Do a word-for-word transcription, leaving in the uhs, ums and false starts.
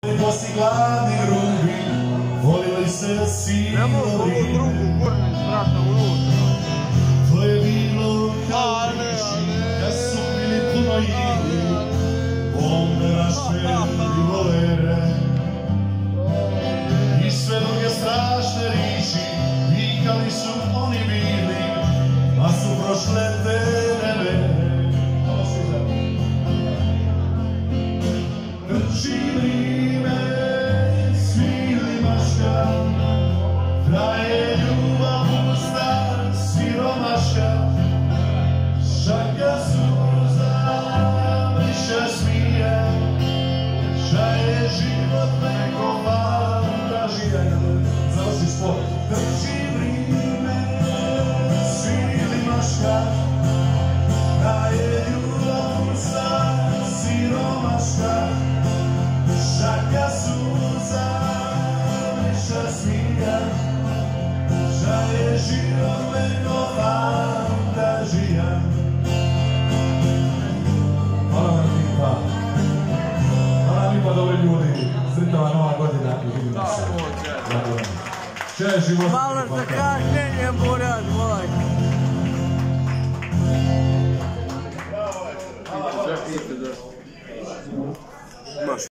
Posi gladni rubi, volili se sinovi. Ne mogu ovu drugu gurni s vrata unutra. To je bilo kao priči, kad su bili puno igri, bombe naše revolvere. I sve druge strašne riči, vikali su oni bili, a su prošle te nevere. Trči vrime, svili maška, traje ljubav pusta, siromaška, šaka suza, više smije, šaje život neko fantazija. Završi sport. Trči vrime, svili maška, traje ljubav pusta, siromaška, šaka suza, više smija, šaje život neko fantazija. Hvala vam lipa. Hvala vam lipa, dobri ljudi. Sretna nova godina i vidimo se. Čaj život. Malo za kašnjenje, Buran, mola.